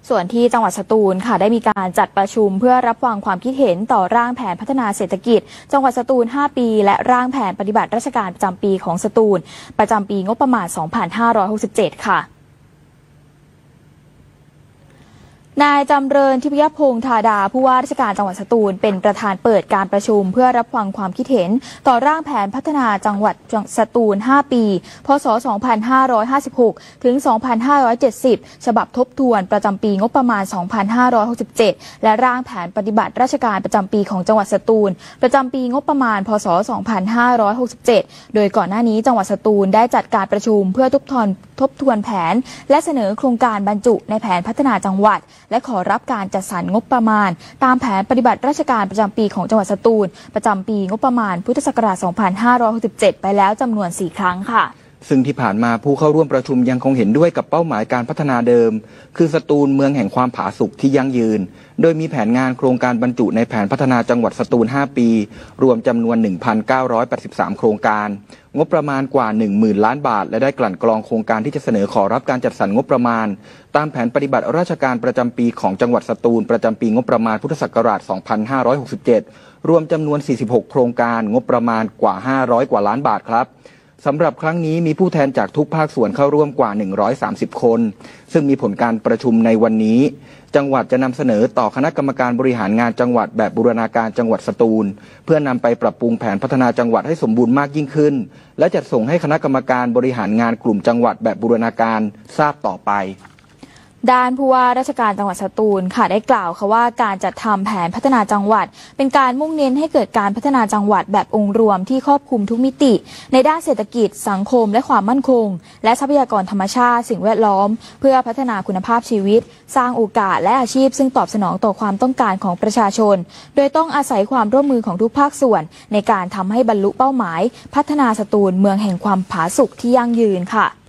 ส่วนที่จังหวัดสตูลค่ะได้มีการจัดประชุมเพื่อรับฟังความคิดเห็นต่อร่างแผนพัฒนาเศรษฐกิจจังหวัดสตูล 5 ปีและร่างแผนปฏิบัติราชการประจำปีของสตูลประจำปีงบประมาณ 2567 ค่ะนายจำเริญทิพยพงษ์ธาดาผู้ว่าราชการจังหวัดสตูลเป็นประธานเปิดการประชุมเพื่อรับฟังความคิดเห็นต่อร่างแผนพัฒนาจังหวัดสตูล 5 ปี พศ 2556 ถึง 2570 ฉบับทบทวนประจำปีงบประมาณ 2567 และร่างแผนปฏิบัติราชการประจำปีของจังหวัดสตูลประจำปีงบประมาณ พศ 2567 โดยก่อนหน้านี้จังหวัดสตูลได้จัดการประชุมเพื่อทบทวนแผนและเสนอโครงการบรรจุในแผนพัฒนาจังหวัดและขอรับการจัดสรรงบประมาณตามแผนปฏิบัติราชการประจำปีของจังหวัดสตูลประจำปีงบประมาณพุทธศักราช 2567 ไปแล้วจำนวน 4 ครั้งค่ะซึ่งที่ผ่านมาผู้เข้าร่วมประชุมยังคงเห็นด้วยกับเป้าหมายการพัฒนาเดิมคือสตูลเมืองแห่งความผาสุกที่ยั่งยืนโดยมีแผนงานโครงการบรรจุในแผนพัฒนาจังหวัดสตูล 5 ปีรวมจำนวน 1,983 โครงการงบประมาณกว่า 10,000 ล้านบาทและได้กลั่นกรองโครงการที่จะเสนอขอรับการจัดสรรงบประมาณตามแผนปฏิบัติราชการประจำปีของจังหวัดสตูลประจำปีงบประมาณพุทธศักราช 2567 รวมจำนวน 46 โครงการงบประมาณกว่า 500 กว่าล้านบาทครับสำหรับครั้งนี้มีผู้แทนจากทุกภาคส่วนเข้าร่วมกว่า 130 คนซึ่งมีผลการประชุมในวันนี้จังหวัดจะนำเสนอต่อคณะกรรมการบริหารงานจังหวัดแบบบูรณาการจังหวัดสตูลเพื่อนำไปปรับปรุงแผนพัฒนาจังหวัดให้สมบูรณ์มากยิ่งขึ้นและจัดส่งให้คณะกรรมการบริหารงานกลุ่มจังหวัดแบบบูรณาการทราบต่อไปด้านผู้ว่าราชการจังหวัดสตูลค่ะได้กล่าวค่ะว่าการจัดทำแผนพัฒนาจังหวัดเป็นการมุ่งเน้นให้เกิดการพัฒนาจังหวัดแบบองค์รวมที่ครอบคลุมทุกมิติในด้านเศรษฐกิจสังคมและความมั่นคงและทรัพยากรธรรมชาติสิ่งแวดล้อมเพื่อพัฒนาคุณภาพชีวิตสร้างโอกาสและอาชีพซึ่งตอบสนองต่อความต้องการของประชาชนโดยต้องอาศัยความร่วมมือของทุกภาคส่วนในการทำให้บรรลุเป้าหมายพัฒนาสตูลเมืองแห่งความผาสุกที่ยั่งยืนค่ะ